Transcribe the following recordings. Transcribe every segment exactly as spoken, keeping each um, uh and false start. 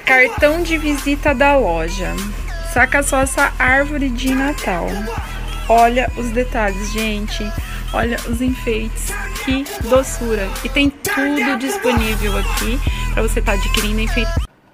Cartão de visita da loja. Saca só essa árvore de Natal. Olha os detalhes, gente. Olha os enfeites. Que doçura. E tem tudo disponível aqui para você estar tá adquirindo enfeite.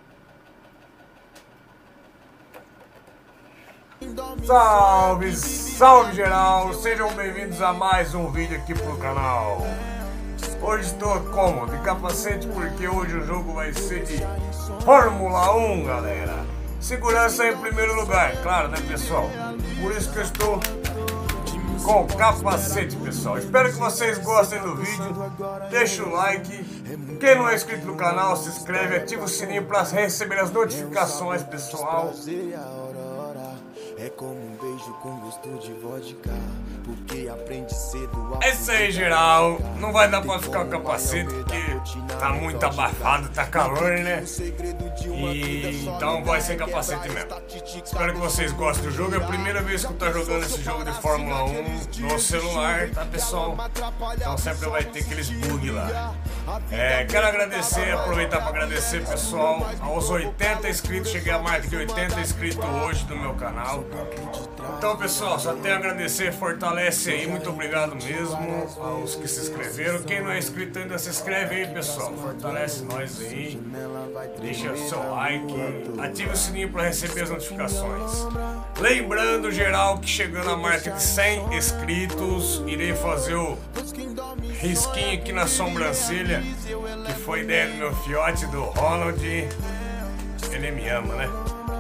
Salve, salve geral. Sejam bem-vindos a mais um vídeo aqui pro canal. Hoje estou como? De capacete porque hoje o jogo vai ser de Fórmula um, galera. Segurança em primeiro lugar, claro, né, pessoal? Por isso que eu estou com capacete, pessoal. Espero que vocês gostem do vídeo. Deixa o like. Quem não é inscrito no canal, se inscreve, ativa o sininho para receber as notificações, pessoal. É como um beijo com gosto de vodka, porque aprende cedo a... É isso aí, geral. Não vai dar pra ficar com o capacete porque tá muito abafado, tá calor, né? E então vai sem capacete mesmo. Espero que vocês gostem do jogo. É a primeira vez que eu tô jogando esse jogo de Fórmula um no celular, tá, pessoal? Então sempre vai ter aqueles bugs lá. É, quero agradecer, aproveitar para agradecer, pessoal, aos oitenta inscritos. Cheguei a marca de oitenta inscritos hoje no meu canal. Então, pessoal, só tenho a agradecer, fortalece aí, muito obrigado mesmo aos que se inscreveram. Quem não é inscrito ainda, se inscreve aí, pessoal, fortalece nós aí, deixa o seu like, ative o sininho para receber as notificações. Lembrando, geral, que chegando a marca de cem inscritos, irei fazer o risquinho aqui na sobrancelha, que foi ideia do meu fiote, do Ronald. Ele me ama, né?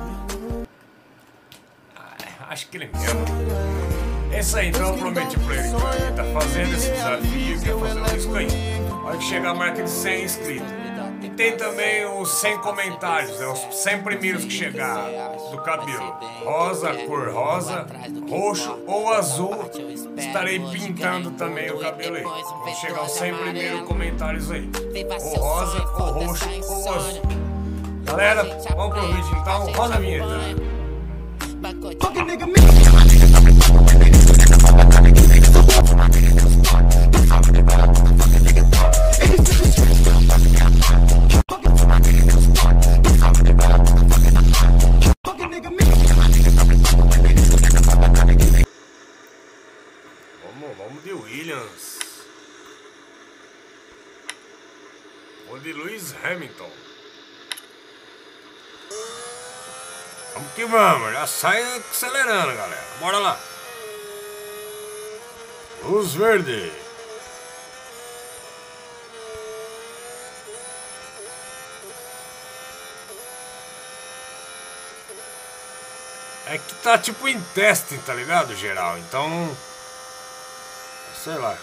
Acho que ele me ama. É isso aí, então eu prometi pra ele que eu ia tá fazendo esse desafio, que ia fazer o risco aí. Olha que chegar a marca de cem inscritos. E tem também os cem comentários, né? Os cem primeiros que chegar do cabelo. Rosa, cor rosa, roxo ou azul. Estarei pintando também o cabelo aí. Quando chegar os cem primeiros comentários aí. Ou rosa, ou roxo, ou azul. Galera, vamos pro vídeo então. Roda a vinheta. Fucking nigga, me. Vamos, vamos de Williams. Vamos de Lewis Hamilton. Vamos que vamos, já sai acelerando, galera. Bora lá. Luz verde. É que tá tipo em teste, tá ligado, geral? Então não... sei lá.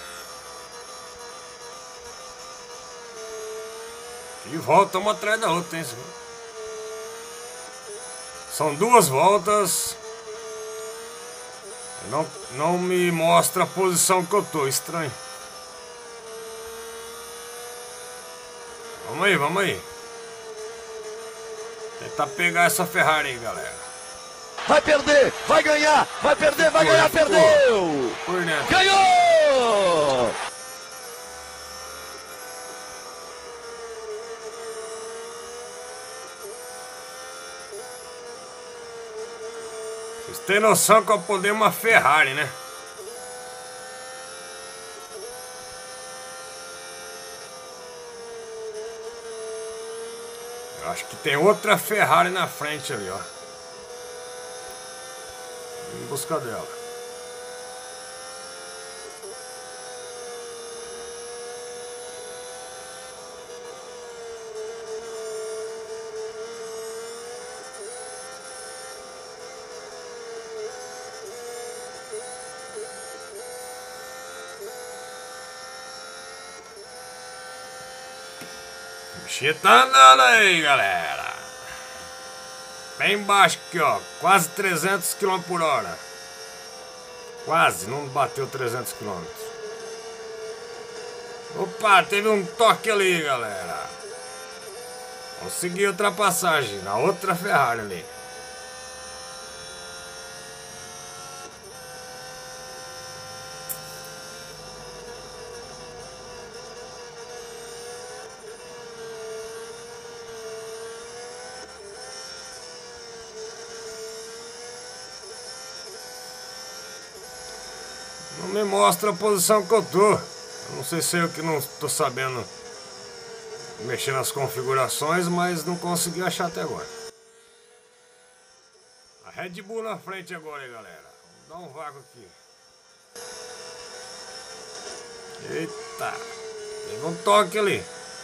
E volta uma atrás da outra, hein? São duas voltas. Não, não me mostra a posição que eu tô. Estranho. Vamos aí, vamos aí. Tentar pegar essa Ferrari aí, galera. Vai perder, vai ganhar, vai perder, vai ganhar, perdeu! Por dentro. Ganhou! Vocês têm noção que eu poder uma Ferrari, né? Eu acho que tem outra Ferrari na frente ali, ó. Em busca dela. O bichinho tá andando aí, galera. Bem baixo aqui, ó. Quase trezentos quilômetros por hora. Quase, não bateu trezentos quilômetros. Opa, teve um toque ali, galera. Consegui ultrapassagem na outra Ferrari ali. Não me mostra a posição que eu tô. Eu não sei se eu que não tô sabendo mexer nas configurações, mas não consegui achar até agora. A Red Bull na frente agora, hein, galera. Vamos dar um vácuo aqui. Eita. Teve um toque ali.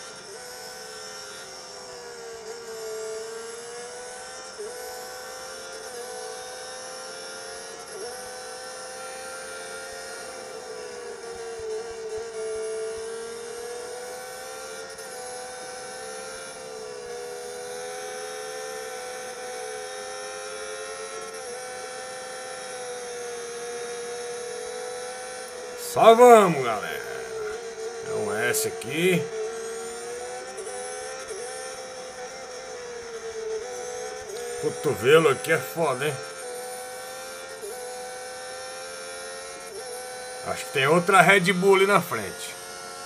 Só vamos, galera. É um S aqui. Cotovelo aqui é foda, hein? Acho que tem outra Red Bull ali na frente.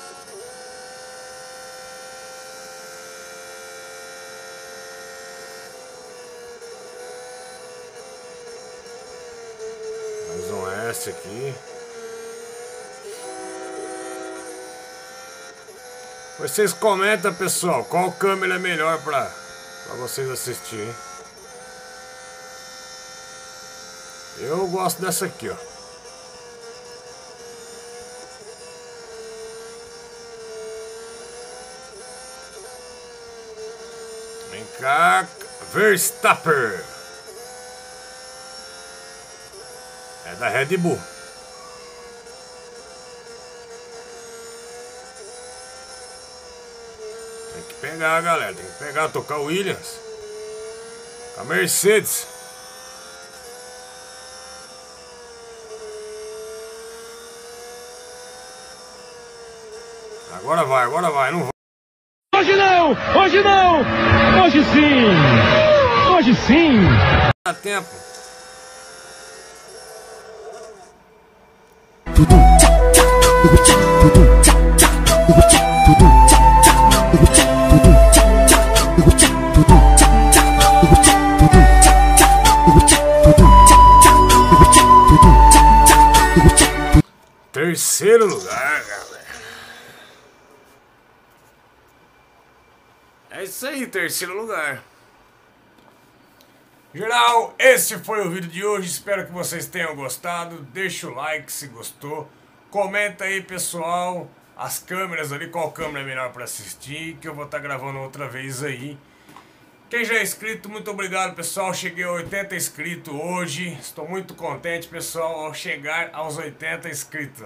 Mais um S aqui. Vocês comentam, pessoal, qual câmera é melhor pra, pra vocês assistirem. Eu gosto dessa aqui, ó. Vem cá, Verstappen. É da Red Bull. Tem que pegar, galera. Tem que pegar, tocar o Williams. A Mercedes. Agora vai, agora vai. Não vai. Hoje não! Hoje não! Hoje sim! Hoje sim! Dá tempo. Terceiro lugar, galera. É isso aí, terceiro lugar. Geral, esse foi o vídeo de hoje. Espero que vocês tenham gostado. Deixa o like se gostou. Comenta aí, pessoal, as câmeras ali, qual câmera é melhor para assistir, que eu vou estar gravando outra vez aí. Quem já é inscrito, muito obrigado, pessoal. Cheguei a oitenta inscritos hoje. Estou muito contente, pessoal, ao chegar aos oitenta inscritos.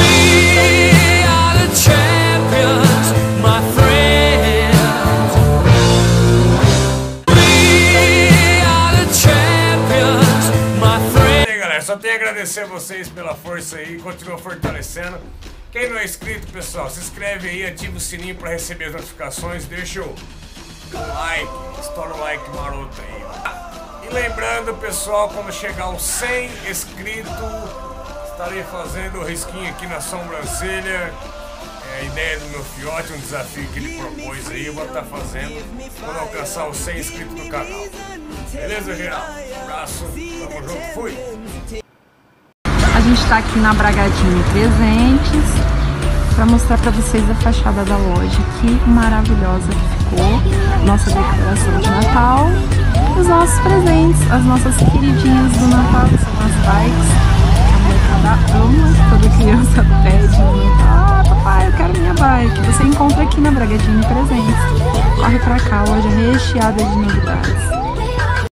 Só tenho a agradecer a vocês pela força aí, continua fortalecendo. Quem não é inscrito, pessoal, se inscreve aí, ativa o sininho para receber as notificações, deixa o like, estoura o like maroto aí. E lembrando, pessoal, quando chegar aos cem inscritos, estarei fazendo o risquinho aqui na sobrancelha. É a ideia do meu fiote, um desafio que ele propôs aí, eu vou estar fazendo quando alcançar os cem inscritos do canal. Beleza, geral? Um abraço, tamo junto, fui! A gente tá aqui na Bragadinho Presentes para mostrar para vocês a fachada da loja, que maravilhosa que ficou, nossa decoração de Natal, os nossos presentes, as nossas queridinhas do Natal, que são as bikes, que a molecada ama, toda criança pede no Natal, ah, papai, eu quero minha bike. Você encontra aqui na Bragadinho Presentes. Corre pra cá, loja recheada de novidades.